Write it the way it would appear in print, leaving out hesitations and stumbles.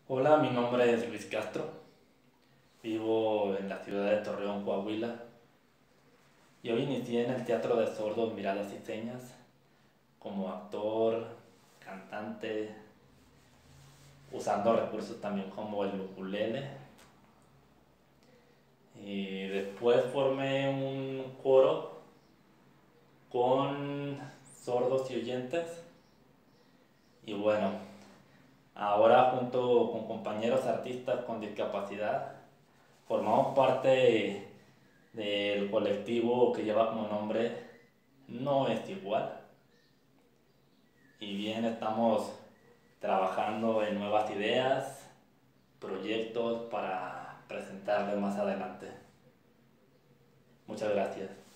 Hola, mi nombre es Luis Castro, vivo en la ciudad de Torreón, Coahuila, y hoy inicié en el Teatro de Sordos, Miradas y Señas como actor, cantante, usando recursos también como el ukulele, y después formé un coro con sordos y oyentes, y bueno, ahora junto con compañeros artistas con discapacidad formamos parte del colectivo que lleva como nombre No es igual. Y bien, estamos trabajando en nuevas ideas, proyectos para presentarles más adelante. Muchas gracias.